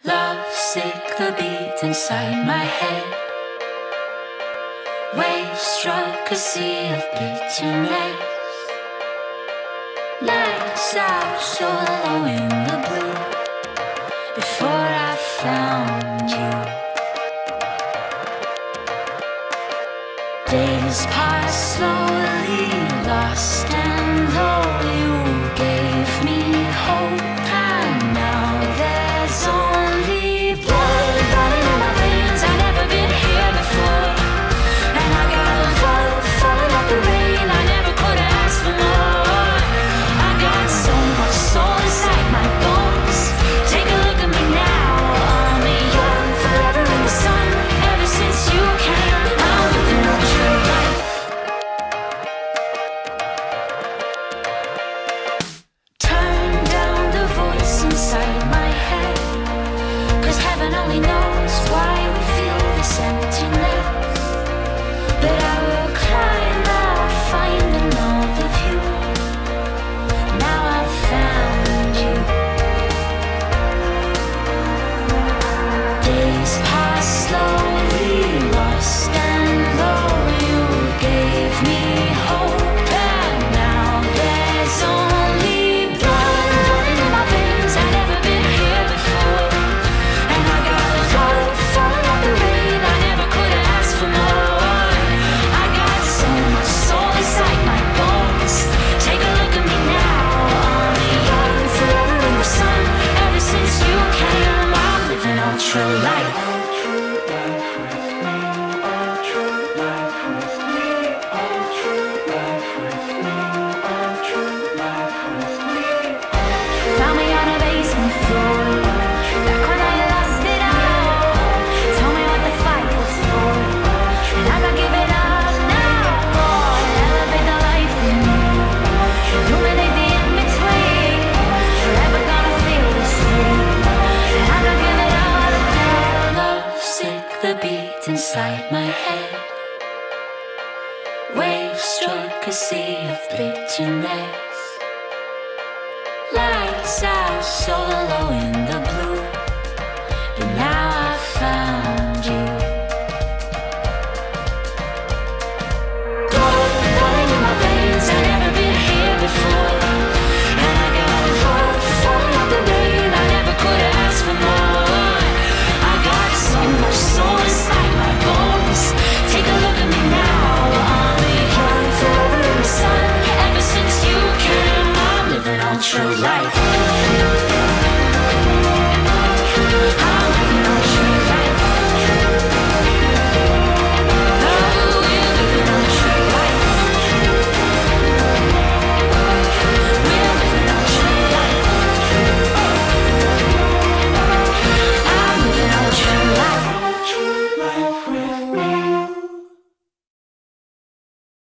Love sick, the beat inside my head. Waves struck a sea of bitterness. Lights out so low in the blue. Before I found you, days pass slowly, lost and low. You gave me hope, and now there's only blood running in my veins. I've never been here before, and I got love falling like the rain. I never could ask for more. I got so much soul inside my bones. Take a look at me now. I'm young, forever in the sun. Ever since you came, I'm living a true life. Turn down the voice inside my head, 'cause heaven only knows why we feel this emptiness. But I will climb out, find another view. Now I've found you. Days pass slowly, lost and low. You gave me hope, and now there's only blood running in my veins. I've never been here before, and I got love falling like the rain. I never could ask for more. I got so much soul inside my bones. Take a look at me now. I'm young, forever in the sun. Ever since you came, I'm living ultra life. Found me on a basement floor, back when I lost it all. Told me what the fight was for, and I'm not giving up now. Elevate the life in me, illuminate the in-between. Forever gonna feel this free, and I'm not giving up now. Love sick, the beat inside my head. Waves struck a sea of bitterness. Lights out so low in the